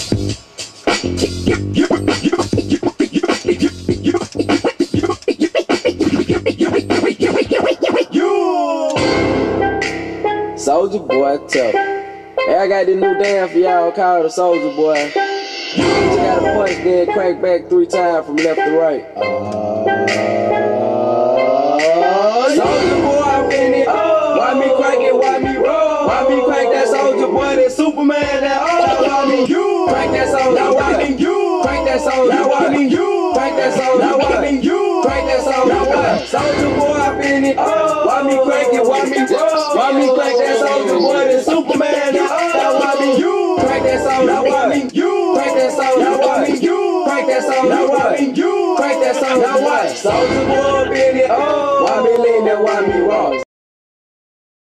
Soulja Boy tough. Hey, I got this new dance for y'all called the Soulja Boy. You just gotta punch, then crank back 3 times from left to right. Soulja Boy, I'm in it. Why me crank it? Why me roll? Why me crank that Soulja Boy? That Superman? That why me you crank that Soulja? Now why me you crank that Soulja? Now why me you crank that Soulja? Now why me you crank that Soulja? Soulja Boy, I'm in it. Why me crank it? Why me roll? Why me crank that Soulja Boy? That Superman? Now why me you crank that Soulja? Now why me you crank that Soulja? Now why me you crank that Soulja? Now why me you crank that Soulja? Now what? Soulja Boy.